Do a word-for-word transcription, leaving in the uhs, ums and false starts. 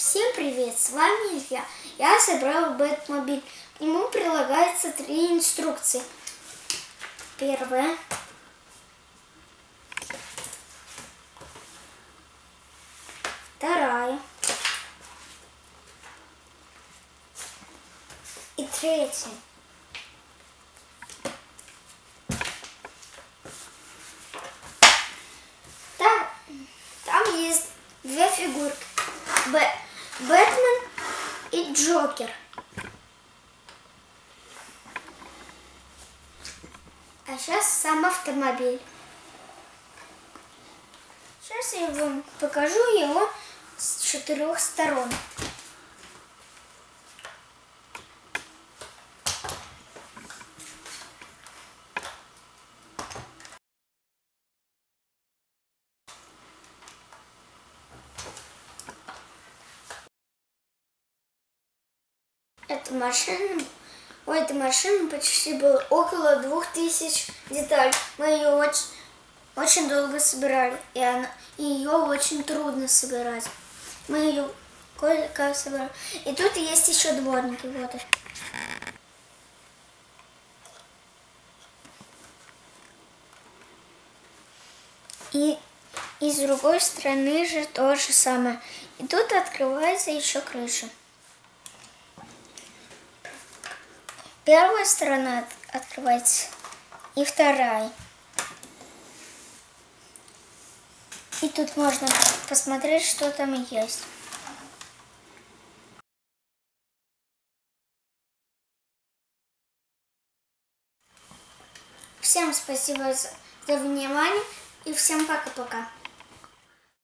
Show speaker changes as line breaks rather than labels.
Всем привет, с вами Илья. Я собрал Бэтмобиль. К нему прилагается три инструкции. Первая. Вторая. И третья. Там, там есть две фигурки. Б, Бэтмен и Джокер. А сейчас сам автомобиль. Сейчас я вам покажу его с четырех сторон. Эта машина, у этой машины почти было около двух тысяч деталей. Мы ее очень, очень долго собирали, и, она, и ее очень трудно собирать. Мы ее кое-как собрали. И тут есть еще дворники. Вот. И, и с другой стороны же то же самое. И тут открывается еще крыша. Первая сторона открывается и вторая. И тут можно посмотреть, что там есть. Всем спасибо за внимание и всем пока-пока.